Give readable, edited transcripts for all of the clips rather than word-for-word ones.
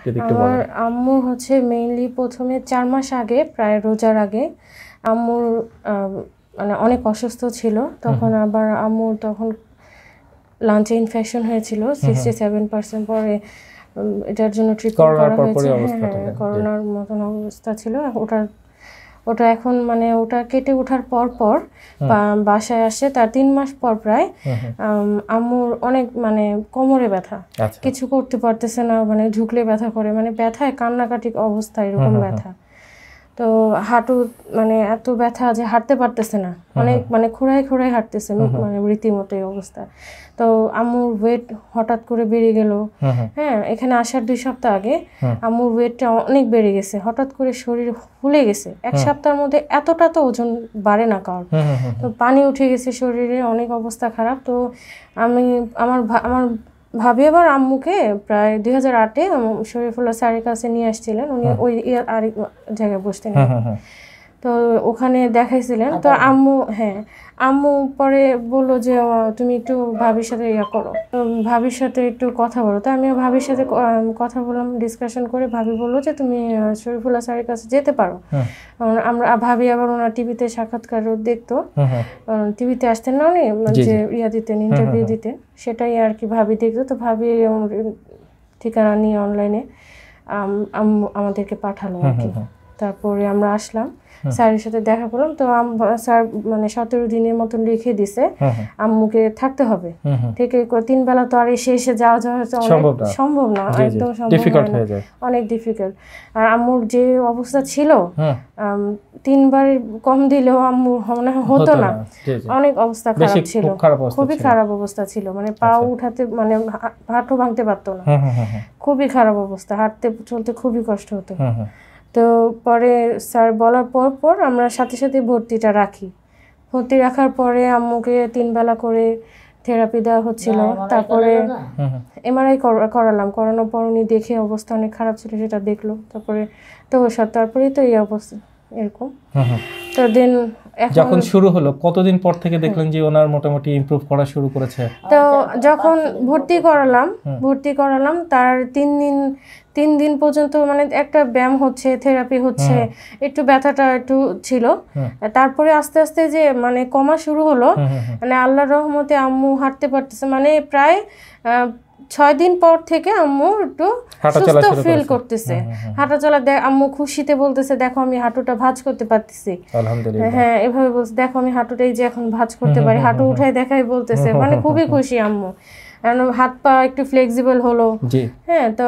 যদি একটু আমার বলেন। আম্মু হচ্ছে মেইনলি প্রথমে 4 মাস আগে, প্রায় রোজার আগে আম্মুর মানে অনেক অসুস্থ ছিল। তখন আবার আম্মুর তখন লাঞ্চে ইনফেকশন হয়েছিল 67%। পরে এটার জন্য ট্রিটমেন্ট করা হয়েছে। হ্যাঁ, করোনার মতন অবস্থা ছিল। ওটা এখন মানে ওটা কেটে ওঠার পর বাসায় আসে, তার 3 মাস পর প্রায় আম্মুর অনেক মানে কোমরে ব্যথা, কিছু করতে পারতেছে না, মানে ঢুকলে ব্যথা করে, মানে ব্যথায় কান্নাকাটি অবস্থা, এরকম ব্যথা। তো হাঁটু মানে এত ব্যথা যে হাঁটতে পারতেছে না, অনেক মানে খোঁড়ায় হাঁটতেছে, মানে রীতিমতো এই অবস্থা। তো আম্মুর ওয়েট হঠাৎ করে বেড়ে গেল। হ্যাঁ, এখানে আসার 2 সপ্তাহ আগে আম্মুর ওয়েটটা অনেক বেড়ে গেছে, হঠাৎ করে শরীর ফুলে গেছে। 1 সপ্তাহের মধ্যে এতটা তো ওজন বাড়ে না কারোর। তো পানি উঠে গেছে শরীরে, অনেক অবস্থা খারাপ। তো আমার ভাবি আবার আম্মুকে প্রায় 2008-এ শরীফুল্লাহ স্যারের কাছে নিয়ে আসছিলেন। উনি ওই আরেক জায়গায় বসতেন, তো ওখানে দেখাইছিলেন। তো আম্মু পরে বললো যে তুমি একটু ভাবির সাথে করো, তো ভাবির সাথে একটু কথা বলো। তো আমিও ভাবির সাথে কথা বললাম, ডিসকাশন করে ভাবি বললো যে তুমি শরীফুল্লাহ স্যারের কাছে যেতে পারো। ভাবি আবার ওনার টিভিতে সাক্ষাৎকার দেখতো, টিভিতে আসতেন না উনি, যে দিতেন, ইন্টারভিউ দিতেন, সেটাই আর কি ভাবি দেখতো। তো ভাবি ঠিকানা নিয়ে অনলাইনে আমাদেরকে পাঠালো আর কি। তারপরে আমরা আসলাম, স্যারের সাথে দেখা করলাম। তো স্যার মানে 17 দিনের মতন লিখে দিছে আম্মুকে থাকতে হবে। থেকে 3 বেলা তো আর এসে যাওয়া সম্ভব না, একদম সম্ভব না, অনেক ডিফিকাল্ট। আর আম্মুর যে অবস্থা ছিল, 3 বার কম দিলেও আম্মুর মনে হতো না, অনেক অবস্থা খারাপ ছিল, খুবই খারাপ অবস্থা ছিল। মানে পা উঠাতে, মানে হাঁটু ভাঙতে পারতো না, খুবই খারাপ অবস্থা, হাঁটতে চলতে খুবই কষ্ট হতো। তো পরে স্যার বলার পর আমরা সাথে ভর্তিটা রাখি। ভর্তি রাখার পরে আম্মুকে 3 বেলা করে থেরাপি দেওয়া হচ্ছিল। তারপরে এমআরআই করানোর পর উনি দেখে অবস্থা অনেক খারাপ ছিল, সেটা দেখলো। তারপরেই তো এই অবস্থা এরকম। তো দিন যখন শুরু হলো, কতদিন পর থেকে দেখলেন যে ওনার মোটামুটি ইমপ্রুভ করা শুরু করেছে? তো যখন ভর্তি করালাম তার 3 দিন পর্যন্ত মানে একটা ব্যায়াম হচ্ছে, থেরাপি হচ্ছে, একটু ব্যথাটা একটু ছিল। তারপরে আস্তে আস্তে যে মানে কমা শুরু হলো, মানে আল্লাহর রহমতে আম্মু হাঁটতে পারতেছে। মানে প্রায় 6 দিন পর থেকে আম্মু একটু সুস্থ ফিল করতেছে, হাঁটা চলা। আম্মু খুশিতে বলতেছে, দেখো আমি হাঁটুটা ভাঁজ করতে পারতেছি, আলহামদুলিল্লাহ। হ্যাঁ, এভাবে বলছে, দেখো আমি হাঁটুটাই যে এখন ভাঁজ করতে পারি, হাঁটু উঠাই দেখাই বলতেছে। মানে খুবই খুশি আম্মু, কারণ হাত পা একটু ফ্লেক্সিবল হলো। হ্যাঁ, তো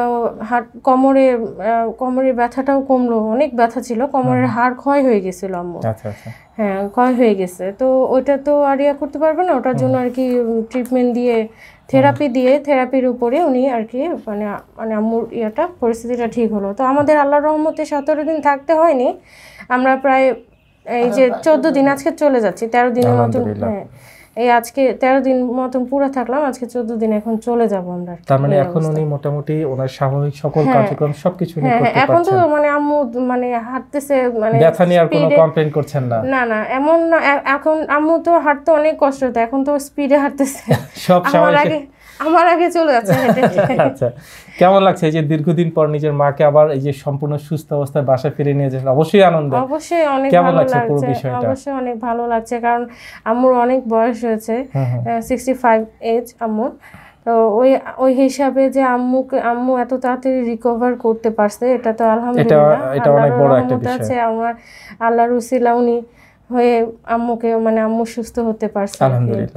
কোমরের ব্যথাটাও কমলো, অনেক ব্যথা ছিল, কোমরের হাড় ক্ষয় হয়ে গেছিল আম্মু। হ্যাঁ, ক্ষয় হয়ে গেছে। তো ওইটা তো আর করতে পারবে না, ওটার জন্য আর কি ট্রিটমেন্ট দিয়ে, থেরাপির উপরে উনি আর কি মানে আম্মুর পরিস্থিতিটা ঠিক হলো। তো আমাদের আল্লাহর রহমতে 17 দিন থাকতে হয়নি, আমরা প্রায় এই যে 14 দিন, আজকে চলে যাচ্ছি 13 দিনের মতন। হ্যাঁ, এই আজকে 13 দিন মতন পুরো থাকলাম, আজকে 14 দিন, এখন চলে যাব আমরা। তার মানে এখন উনি মোটামুটি ওনার স্বাভাবিক সকল কার্যক্রম সবকিছু উনি করতে পারছেন। এখন তো মানে আম্মু মানে হাঁটতেছে, মানে ব্যথা নিয়ে আর কোনো কমপ্লেইন করছেন না? না, এমন না। এখন আম্মু তো হাঁটতে অনেক কষ্ট হতো, এখন তো স্পিডে হাঁটতেছে, সব আমার আগে চলে যাচ্ছে হেঁটে। আচ্ছা, কেমন লাগছে এই যে দীর্ঘদিন পর নিজের মাকে আবার এই যে সম্পূর্ণ সুস্থ অবস্থায় বাসায় ফিরে নিয়ে যাচ্ছেন? অবশ্যই আনন্দ, অবশ্যই অনেক ভালো লাগছে, অবশ্যই অনেক ভালো লাগছে, কারণ আম্মুর অনেক বয়স হয়েছে, 65 এজ আম্মুর। তো ওই হিসাবে যে আম্মু এত তাড়াতাড়ি রিকভার করতে পারছে, এটা তো আলহামদুলিল্লাহ, এটা অনেক বড় একটা বিষয়। আমার আল্লাহর উসিলা উনি হয়ে আম্মুকে মানে আম্মু সুস্থ হতে পারছে, আলহামদুলিল্লাহ।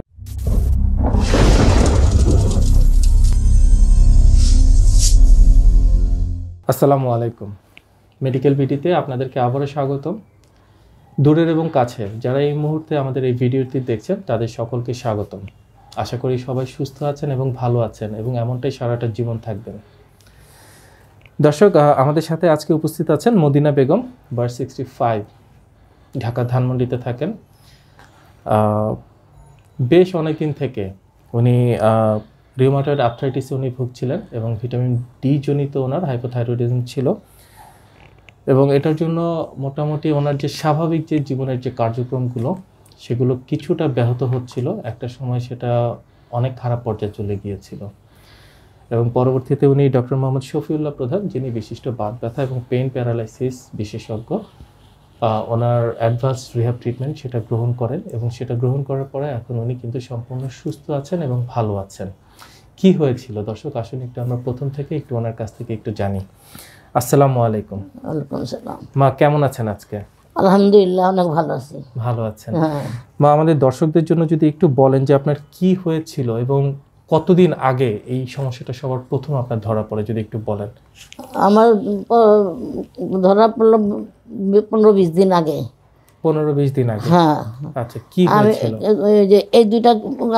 আসসালামু আলাইকুম, মেডিকেল ভিডিওতে আপনাদেরকে আবারও স্বাগতম। দূরের এবং কাছের যারা এই মুহূর্তে আমাদের এই ভিডিওটি দেখছেন, তাদের সকলকে স্বাগতম। আশা করি সবাই সুস্থ আছেন এবং ভালো আছেন, এবং এমনটাই সারাটা জীবন থাকবেন। দর্শক, আমাদের সাথে আজকে উপস্থিত আছেন মদিনা বেগম, বয়স 65, ঢাকা ধানমন্ডিতে থাকেন। বেশ অনেকদিন থেকে উনি রিউমাটয়েড আর্থ্রাইটিসে উনি ভুগছিলেন, এবং ভিটামিন ডি জনিত ওনার হাইপোথাইরয়েডিজম ছিল, এবং এটার জন্য মোটামুটি ওনার যে স্বাভাবিক যে জীবনের যে কার্যক্রমগুলো, সেগুলো কিছুটা ব্যাহত হচ্ছিল। একটা সময় সেটা অনেক খারাপ পর্যায়ে চলে গিয়েছিল, এবং পরবর্তীতে উনি ডক্টর মোহাম্মদ শফিউল্লাহ প্রধান, যিনি বিশিষ্ট বাত ব্যথা এবং পেইন প্যারালাইসিস বিশেষজ্ঞ, ওনার অ্যাডভান্স রিহ্যাব ট্রিটমেন্ট সেটা গ্রহণ করেন এবং সেটা গ্রহণ করার পরে এখন উনি কিন্তু সম্পূর্ণ সুস্থ আছেন এবং ভালো আছেন। কি হয়েছিল দর্শক, আসলে একটু আমরা প্রথম থেকে একটু ওনার কাছ থেকে একটু জানি। আসসালামু আলাইকুম। ওয়ালাইকুম আসসালাম। মা কেমন আছেন আজকে? আলহামদুলিল্লাহ অনেক ভালো আছি। ভালো আছেন। হ্যাঁ, মা আমাদের দর্শকদের জন্য যদি একটু বলেন যে আপনার কি হয়েছিল এবং কতদিন আগে এই সমস্যাটা সবার প্রথম আপনার ধরা পড়ে, যদি একটু বলেন। আমার ধরা পড়লো 15-20 দিন আগে। 15-20 দিন আগে? হ্যাঁ। আচ্ছা, কি আমি হয়েছিল? ওই যে এই দুইটা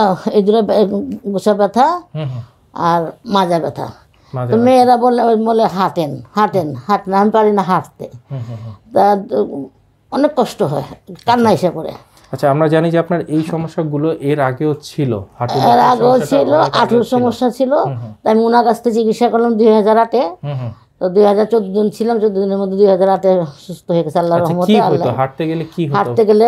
গোসা ব্যথা হুম হুম, আর মাজা ব্যথা। মাঝে তো মেয়েরা বলে হাঁটেন হাঁটেন হাঁটেন, আমি পারি না হাঁটতে। হুম হুম হুম। তা অনেক কষ্ট হয়, কান্না এসে পড়ে। আচ্ছা, আমরা জানি যে আপনার এই সমস্যাগুলো এর আগেও ছিল, হাঁটুর এর ব্যথার আগেও সমস্যাটা ছিল, অনেক আগেও হাঁটুর ছিল। সমস্যা ছিল। হুম হুম, তাই আমি ওনার কাছ থেকে চিকিৎসা করলাম 2008-এ। হুম হুম। তো 2014 দিন ছিলাম, 14 দিনের মধ্যে 2008-এ সুস্থ হয়ে গেছে আল্লাহর আচ্ছা, রহমতে। কি হতো আল্লাহ হাঁটতে গেলে? কি হতো? হাঁটতে গেলে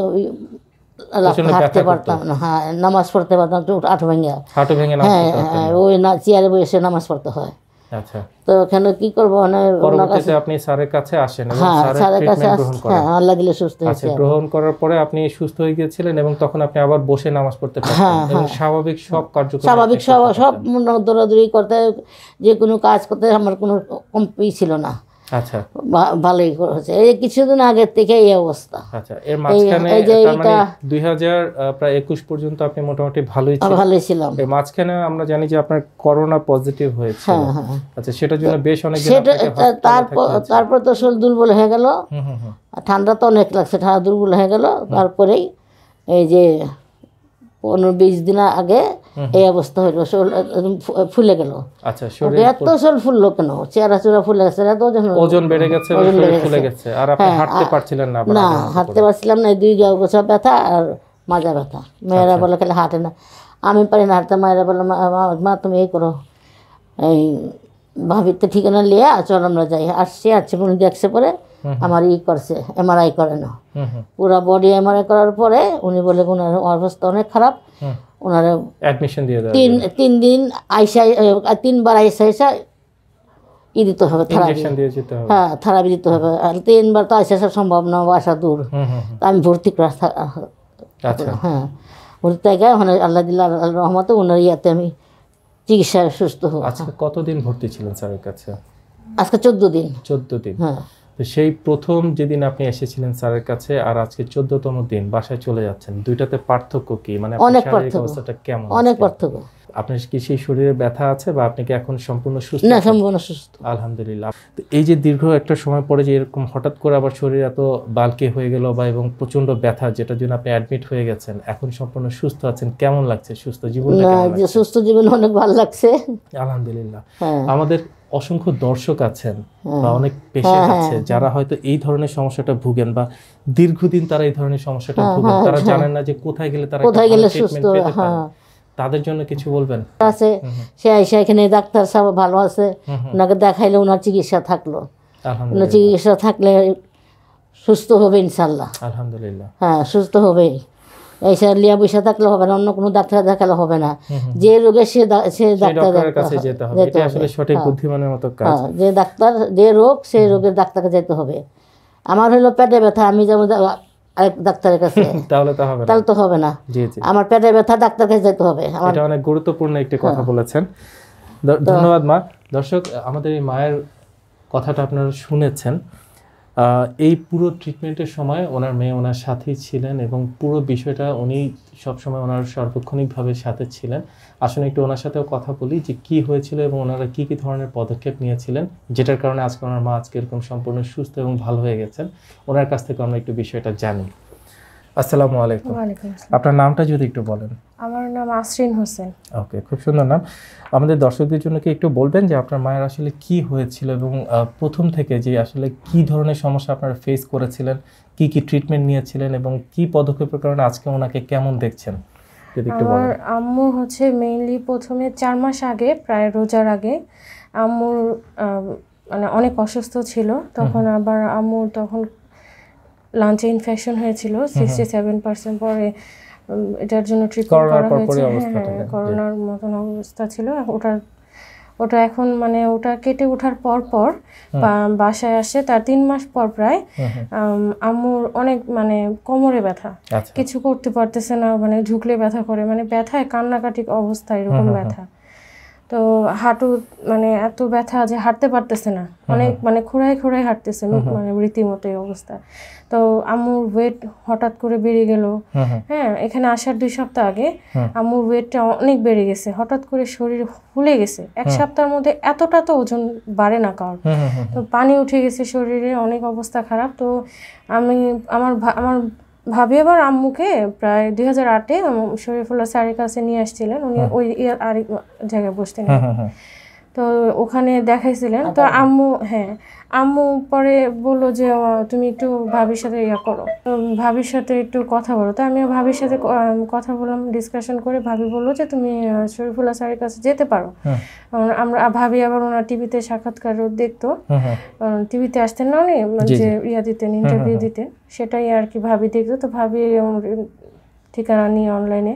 প্রচণ্ড হাঁটতে ব্যথা করতো? পারতাম না। হ্যাঁ, নামাজ পড়তে পারতাম তো হাঁটু ভেঙে। হাঁটু ভেঙে নামাজ হ্যাঁ পড়তে হ্যাঁ, পারতেন না? ওই চেয়ারে বসে নামাজ পড়তে হয়। আচ্ছা, তো ওখানে কি করবো, মানে ওনার পরবর্তীতে কাছে। আপনি স্যারের কাছে আসেন এবং হ্যাঁ, স্যারের স্যারের কাছে ট্রিটমেন্ট গ্রহণ করেন। হ্যাঁ, আল্লাহ দিলে সুস্থ হয়েছে। আচ্ছা, গ্রহণ করার পরে আপনি সুস্থ হয়ে গিয়েছিলেন এবং তখন আপনি আবার বসে নামাজ পড়তে পারতেন হ্যাঁ, এবং হ্যাঁ। স্বাভাবিক সব কার্যক্রম স্বাভাবিক আপনি করতে সব পারতেন। দৌড়াদৌড়ি করতে, যে কোনো কাজ করতে আমার কোনো কমই ছিল না। আচ্ছা ভালোই হচ্ছে। এই কিছুদিন আগের থেকে এই অবস্থা। আচ্ছা, এর মাঝখানে এই যে তার মানে এইটা 2021 পর্যন্ত আপনি মোটামুটি ভালোই ছিলেন। ভালোই ছিলাম। এর মাঝখানে আমরা জানি যে আপনার করোনা পজিটিভ হয়েছিল। হ্যাঁ হ্যাঁ। আচ্ছা, সেটার জন্য বেশ অনেক দিন সেটা আপনাকে hospital-এ থাকতে হয়েছে। তারপর তো শরীর দুর্বল হয়ে গেল। হুম হুম হুম। আর ঠান্ডা তো অনেক লাগছে, ঠান্ডা দুর্বল হয়ে গেল। তারপরেই এই যে 15-20 দিন আগে এই অবস্থা হইলো, শরীর একদম ফুলে গেল। আচ্ছা, শরীর এত শরীর ফুললো কেন, চেহারা চূড়া ফুলে গেছে, এত ওজন বেড়ে গেছে, ওজন শরীর বেড়ে ফুলে গেছে। গেছে আর আপনি হ্যাঁ, হাঁটতে পারছিলেন না? আবার না, আগের মতো হাঁটতে করে? পারছিলাম না। 2 গোছা ব্যথা আর মাজা ব্যথা। মেয়েরা বলে খালি হাঁটে না, আমি পারি না হাঁটতে। মায়েরা বলে মা তুমি এই করো, এই ভাবিতে ঠিকানা নিয়ে চল আমরা যাই। আসছি উনি দেখছে পরে আমার করছে MRI করে না, হুম হুম পুরা বডি MRI করার পরে উনি বলে ওনার অবস্থা অনেক খারাপ। হুম। ওনারা অ্যাডমিশন দিয়ে দেওয়া 3 দিন আইসা 3বার আইসা দিতে হবে, থেরাপি। ইনজেকশন দিয়ে যেতে হবে। হ্যাঁ, থেরাপি দিতে হবে। আর 3বার তো আইসা সম্ভব না, বাসা দূর। হুম হুম হুম। তা আমি ভর্তি করা আচ্ছা হ্যাঁ, ভর্তি থেকে ওখানে আল্লাহ দিল্লা আল্লাহর রহমতে ওনার ইয়াতে আমি চিকিৎসায় সুস্থ হব। আজকে কতদিন ভর্তি ছিলেন স্যারের কাছে? আজকে 14 দিন। 14 দিন। হ্যাঁ, তো সেই প্রথম যেদিন আপনি এসেছিলেন স্যারের কাছে আর আজকে 14তম দিন বাসায় চলে যাচ্ছেন, দুইটাতে পার্থক্য কি? মানে আপনার অনেক শারীরিক পার্থক্য। অবস্থাটা কেমন? অনেক আজকে? পার্থক্য। আপনার কি সেই শরীরে ব্যথা আছে বা আপনি কি এখন সম্পূর্ণ সুস্থ না, আছেন? সম্পূর্ণ সুস্থ। আলহামদুলিল্লাহ। তো এই যে দীর্ঘ একটা সময় পরে যে এরকম হঠাৎ করে আবার শরীর এত বালকে হয়ে গেল বা এবং প্রচন্ড ব্যথা, যেটার জন্য আপনি অ্যাডমিট হয়ে গেছেন, এখন সম্পূর্ণ সুস্থ আছেন, কেমন লাগছে? সুস্থ জীবনটা না, কেমন যে লাগছে? সুস্থ জীবন অনেক ভালো লাগছে। আলহামদুলিল্লাহ। হ্যাঁ, আমাদের অসংখ্য দর্শক আছেন বা অনেক পেশেন্ট আছে যারা হয়তো এই ধরনের সমস্যাটা ভুগেন বা দীর্ঘদিন তারা এই ধরনের সমস্যাটা ভুগেন, তারা জানেন না যে কোথায় গেলে তারা কোথায় একটা গেলে ভালো সুস্থ। treatment পেতে পারেন। হ্যাঁ, তাদের জন্য কিছু বলবেন? আছে সে আইসা এখানে ডাক্তার সাহেব ভালো আছে, ওনাকে দেখাইলে ওনার চিকিৎসা থাকলো। ওনার আলহামদুলিল্লাহ। চিকিৎসা থাকলে সুস্থ হবে ইনশাল্লাহ। আলহামদুলিল্লাহ। হ্যাঁ, সুস্থ হবে। এইসব লিয়া পয়সা থাকলে হবে না, অন্য কোনো ডাক্তার দেখালে হবে না। যে রোগে সে সেই ডাক্তার ডক্টরের কাছে যেতে হবে, এটা আসলে সঠিক বুদ্ধিমানের মতো কাজ। হ্যাঁ, যে ডাক্তার যে রোগ সেই রোগের ডাক্তারকে যেতে হবে। আমার হলো পেটে ব্যথা, আমি যেমন আরেক ডাক্তারের কাছে তাহলে তো হবে না। তাহলে তো হবে না। জি জি, আমার পেটে ব্যথা ডাক্তার কাছে যেতে হবে। আমার এটা অনেক গুরুত্বপূর্ণ একটি কথা বলেছেন। ধন্যবাদ মা। দর্শক, আমাদের এই মায়ের কথাটা আপনারা শুনেছেন। এই পুরো ট্রিটমেন্টের সময় ওনার মেয়ে ওনার সাথেই ছিলেন এবং পুরো বিষয়টা উনি সবসময় ওনার সার্বক্ষণিকভাবে সাথে ছিলেন। আসলে একটু ওনার সাথেও কথা বলি যে কী হয়েছিল এবং ওনারা কী কী ধরনের পদক্ষেপ নিয়েছিলেন, যেটার কারণে আজকে ওনার মা আজকে এরকম সম্পূর্ণ সুস্থ এবং ভালো হয়ে গেছেন। ওনার কাছ থেকে আমরা একটু বিষয়টা জানি। আসসালামু আলাইকুম। ওয়ালাইকুম আসসালাম। আপনার নামটা যদি একটু বলেন। আমার নাম আসরিন হোসেন। ওকে, খুব সুন্দর নাম। আমাদের দর্শকদের জন্য কি একটু বলবেন যে আপনার মায়ের আসলে কি হয়েছিল এবং প্রথম থেকে যে আসলে কি ধরনের সমস্যা আপনারা ফেস করেছিলেন, কি কি ট্রিটমেন্ট নিয়েছিলেন এবং কি পদক্ষেপের কারণে আজকে ওনাকে কেমন দেখছেন, যদি একটু আমার বলেন। আম্মু হচ্ছে মেইনলি প্রথমে 4 মাস আগে, প্রায় রোজার আগে আম্মুর মানে অনেক অসুস্থ ছিল। তখন আবার আম্মুর তখন লাঞ্চে ইনফেকশন হয়েছিল 67% পরে এটার জন্য ট্রিটমেন্ট করা হয়েছে। হ্যাঁ, করোনার মতন অবস্থা ছিল। ওটার ওটা এখন মানে ওটা কেটে ওঠার পর পর বাসায় আসে তার 3 মাস পর প্রায় আম্মুর অনেক মানে কোমরে ব্যথা, আচ্ছা কিছু করতে পারতেছে না, মানে ঝুঁকলে ব্যথা করে, মানে ব্যথায় কান্নাকাটি অবস্থা এরকম ব্যথা। তো হাঁটু মানে এত ব্যথা যে হাঁটতে পারতেছে না, অনেক মানে খোঁড়ায় খোঁড়ায় হাঁটতেছে, মানে রীতিমতো এই অবস্থা। তো আম্মুর ওয়েট হঠাৎ করে বেড়ে গেল। হ্যাঁ, এখানে আসার 2 সপ্তাহ আগে আম্মুর ওয়েটটা অনেক বেড়ে গেছে, হঠাৎ করে শরীর ফুলে গেছে। 1 সপ্তাহের মধ্যে এতটা তো ওজন বাড়ে না কারোর। তো পানি উঠে গেছে শরীরে, অনেক অবস্থা খারাপ। তো আমি আমার ভাবি আবার আম্মুকে প্রায় 2008-এ শরীফুল্লাহ স্যারের কাছে নিয়ে আসছিলেন, উনি ওই আরেক জায়গায় বসতেন, তো ওখানে দেখাইছিলেন। তো আম্মু পরে বললো যে তুমি একটু ভাবির সাথে করো, ভাবির সাথে একটু কথা বলো। তো আমিও ভাবির সাথে কথা বললাম, ডিসকাশন করে ভাবি বললো যে তুমি শরীফুল্লাহ স্যারের কাছে যেতে পারো। ভাবি আবার ওনার টিভিতে সাক্ষাৎকার দেখতো, টিভিতে আসতেন না উনি, যে দিতেন, ইন্টারভিউ দিতেন, সেটাই আর কি ভাবি দেখতো। তো ভাবি ঠিকানা নিয়ে অনলাইনে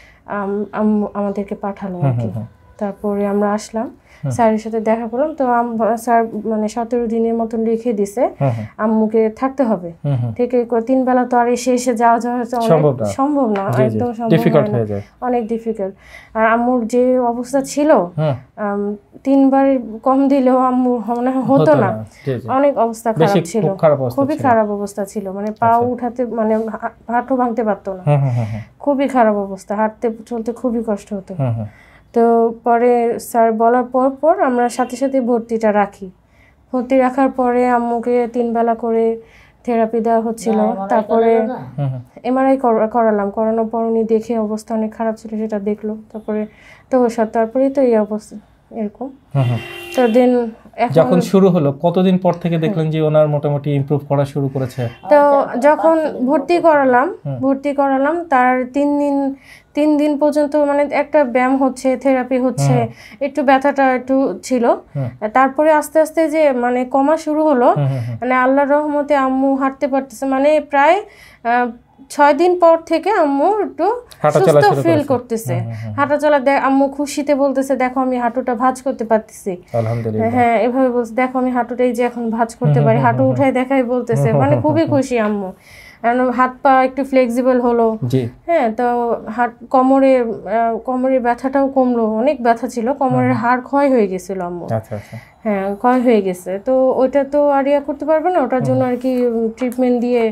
আমাদেরকে পাঠালো আর কি। তারপরে আমরা আসলাম, স্যারের সাথে দেখা করলাম। তো স্যার মানে 17 দিনের মতন লিখে দিছে আম্মুকে থাকতে হবে। ঠিক 3 বেলা তো আর এসে যাওয়া সম্ভব না, একদম সম্ভব না, অনেক ডিফিকাল্ট। আর আম্মুর যে অবস্থা ছিল 3 বার কম দিলেও আম্মুর মনে হতো না, অনেক অবস্থা খারাপ ছিল, খুবই খারাপ অবস্থা ছিল, মানে পা উঠাতে মানে হাঁটু ভাঙতে পারতো না, খুবই খারাপ অবস্থা, হাঁটতে চলতে খুবই কষ্ট হতো। তো পরে স্যার বলার পর আমরা সাথে সাথে ভর্তিটা রাখি। ভর্তি রাখার পরে আম্মুকে 3 বেলা করে থেরাপি দেওয়া হচ্ছিল। তারপরে এমআরআই করানোর পর উনি দেখে অবস্থা অনেক খারাপ ছিল, সেটা দেখলো। তারপরেই তো এই অবস্থা এরকম। তো দিন যখন শুরু হলো কতদিন পর থেকে দেখলেন যে ওনার মোটামুটি ইমপ্রুভ করা শুরু করেছে? তো যখন ভর্তি করালাম তার 3 দিন পর্যন্ত মানে একটা ব্যায়াম হচ্ছে, থেরাপি হচ্ছে, একটু ব্যথাটা একটু ছিল। তারপরে আস্তে আস্তে যে মানে কমা শুরু হলো, মানে আল্লাহর রহমতে আম্মু হাঁটতে পারতেছে, মানে প্রায় 6 দিন পর থেকে আম্মু একটু সুস্থ ফিল করতেছে, হাঁটা চলা। আম্মু খুশিতে বলতেছে দেখো আমি হাঁটুটা ভাঁজ করতে পারতেছি, আলহামদুলিল্লাহ। হ্যাঁ, এভাবে বলছে দেখো আমি হাঁটুটাই যে এখন ভাঁজ করতে পারি, হাঁটু উঠাই দেখাই বলতেছে, মানে খুবই খুশি আম্মু। হাত পা একটু ফ্লেক্সিবল হলো। হ্যাঁ, তো কোমরের ব্যথাটাও কমলো, অনেক ব্যথা ছিল, কোমরের হাড় ক্ষয় হয়ে গেছিল আম্মু। হ্যাঁ, ক্ষয় হয়ে গেছে। তো ওইটা তো আর করতে পারবে না, ওটার জন্য আর কি ট্রিটমেন্ট দিয়ে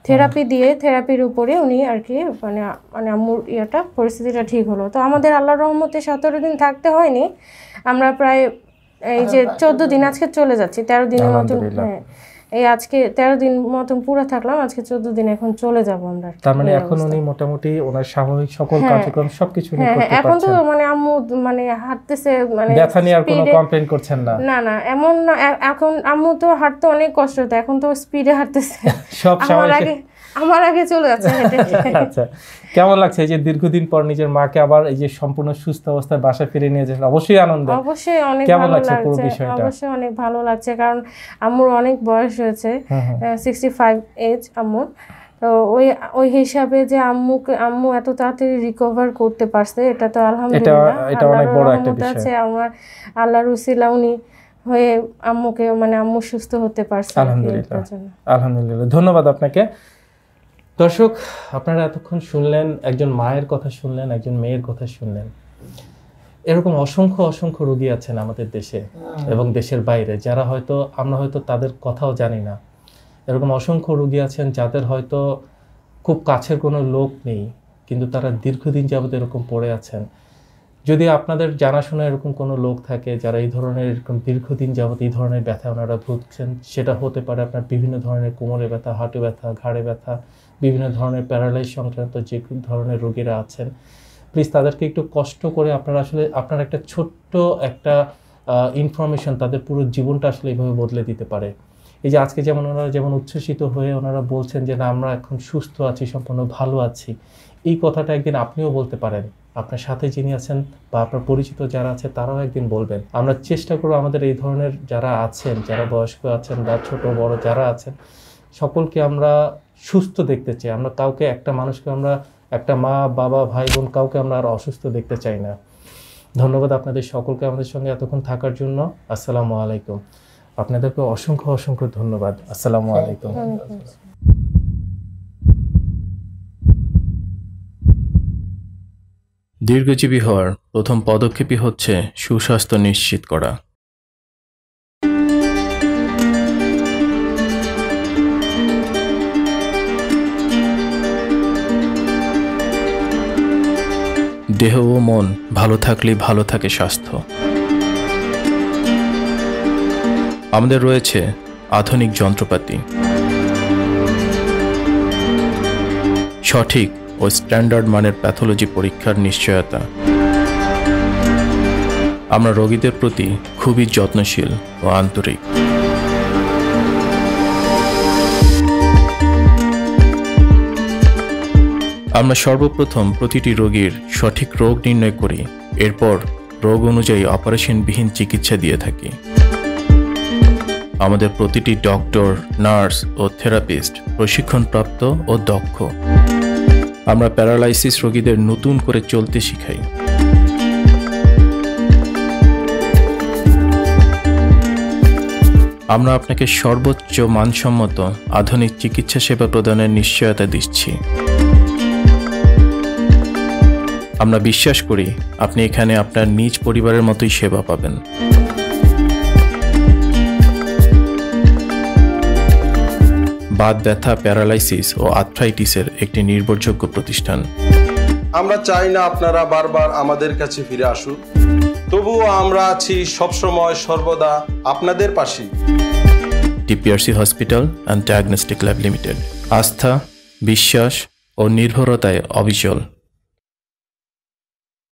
থেরাপির উপরে উনি আর কি মানে আম্মুর পরিস্থিতিটা ঠিক হলো। তো আমাদের আল্লাহর রহমতে 17 দিন থাকতে হয়নি, আমরা প্রায় এই যে 14 দিন, আজকে চলে যাচ্ছি 13 দিনের মতন। হ্যাঁ, এই আজকে 13 দিন মতন পুরো থাকলাম, আজকে 14 দিন, এখন চলে যাব আমরা। তার মানে এখন উনি মোটামুটি ওনার স্বাভাবিক সকল কার্যক্রম সবকিছু উনি করতে পারছেন। এখন তো মানে আম্মু মানে হাঁটতেছে, মানে ব্যথা নিয়ে আর কোনো কমপ্লেইন করছেন না? না, এমন না। এখন আম্মু তো হাঁটতে অনেক কষ্ট হতো, এখন তো স্পিডে হাঁটতেছে, সব আমার আগে চলে যাচ্ছে হেঁটে। আচ্ছা, কেমন লাগছে এই যে দীর্ঘদিন পর নিজের মাকে আবার এই যে সম্পূর্ণ সুস্থ অবস্থায় বাসায় ফিরে নিয়ে যাচ্ছেন? অবশ্যই আনন্দ, অবশ্যই অনেক ভালো লাগছে, অবশ্যই অনেক ভালো লাগছে, কারণ আম্মুর অনেক বয়স হয়েছে, 65 এজ আম্মুর। তো ওই হিসাবে যে আম্মু এত তাড়াতাড়ি রিকভার করতে পারছে, এটা তো আলহামদুলিল্লাহ, এটা অনেক বড় একটা বিষয়। আমার আল্লাহর উসিলা উনি হয়ে আম্মুকে মানে আম্মু সুস্থ হতে পারছে, আলহামদুলিল্লাহ। ধন্যবাদ আপনাকে। দর্শক, আপনারা এতক্ষণ শুনলেন, একজন মায়ের কথা শুনলেন, একজন মেয়ের কথা শুনলেন। এরকম অসংখ্য রোগী আছেন আমাদের দেশে এবং দেশের বাইরে, যারা আমরা হয়তো তাদের কথাও জানি না। এরকম অসংখ্য রোগী আছেন যাদের হয়তো খুব কাছের কোনো লোক নেই, কিন্তু তারা দীর্ঘদিন যাবত এরকম পড়ে আছেন। যদি আপনাদের জানাশোনা এরকম কোনো লোক থাকে যারা এই ধরনের এরকম দীর্ঘদিন যাবত এই ধরনের ব্যথা ওনারা ভুগছেন, সেটা হতে পারে আপনার বিভিন্ন ধরনের কোমরে ব্যথা, হাঁটু ব্যথা, ঘাড়ে ব্যথা, বিভিন্ন ধরনের প্যারালাইজ সংক্রান্ত যে ধরনের রোগীরা আছেন, প্লিজ তাদেরকে একটু কষ্ট করে আপনার একটা ছোট্ট একটা ইনফরমেশন তাদের পুরো জীবনটা আসলে এইভাবে বদলে দিতে পারে। এই যে আজকে ওনারা যেমন উচ্ছ্বসিত হয়ে ওনারা বলছেন যে না আমরা এখন সুস্থ আছি, সম্পূর্ণ ভালো আছি, এই কথাটা একদিন আপনিও বলতে পারেন, আপনার সাথে যিনি আছেন বা আপনার পরিচিত যারা আছে তারাও একদিন বলবেন। আমরা চেষ্টা করব আমাদের এই ধরনের যারা আছেন, যারা বয়স্ক আছেন বা ছোট বড় যারা আছেন, সকলকে আমরা সুস্থ দেখতে চাই। আমরা কাউকে, একটা মানুষকে আমরা, একটা মা বাবা ভাই বোন কাউকে আমরা আর অসুস্থ দেখতে চাই না। ধন্যবাদ আপনাদের সকলকে আমাদের সঙ্গে এতক্ষণ থাকার জন্য। আসসালামু আলাইকুম। আপনাদেরকে অসংখ্য অসংখ্য ধন্যবাদ। আসসালামু আলাইকুম। দীর্ঘজীবী হওয়ার প্রথম পদক্ষেপই হচ্ছে সুস্বাস্থ্য নিশ্চিত করা। দেহ ও মন ভালো থাকলেই ভালো থাকে স্বাস্থ্য। আমাদের রয়েছে আধুনিক যন্ত্রপাতি, সঠিক ও স্ট্যান্ডার্ড মানের প্যাথোলজি পরীক্ষার নিশ্চয়তা। আমরা রোগীদের প্রতি খুবই যত্নশীল ও আন্তরিক। আমরা সর্বপ্রথম প্রতিটি রোগীর সঠিক রোগ নির্ণয় করি, এরপর রোগ অনুযায়ী অপারেশনবিহীন চিকিৎসা দিয়ে থাকি। আমাদের প্রতিটি ডক্টর, নার্স ও থেরাপিস্ট প্রশিক্ষণপ্রাপ্ত ও দক্ষ। আমরা প্যারালাইসিস রোগীদের নতুন করে চলতে শিখাই। আমরা আপনাকে সর্বোচ্চ মানসম্মত আধুনিক চিকিৎসা সেবা প্রদানের নিশ্চয়তা দিচ্ছি। আমরা বিশ্বাস করি আপনি এখানে আপনার নিজ পরিবারের মতোই সেবা পাবেন। বাত ব্যথা, প্যারালাইসিস ও আর্থ্রাইটিসের একটি নির্ভরযোগ্য প্রতিষ্ঠান। আমরা চাই না আপনারা বারবার আমাদের কাছে ফিরে আসুন, তবুও আমরা আছি সবসময় সর্বদা আপনাদের পাশে। DPRC hospital and diagnostic lab limited, আস্থা, বিশ্বাস ও নির্ভরতায় অবিচল।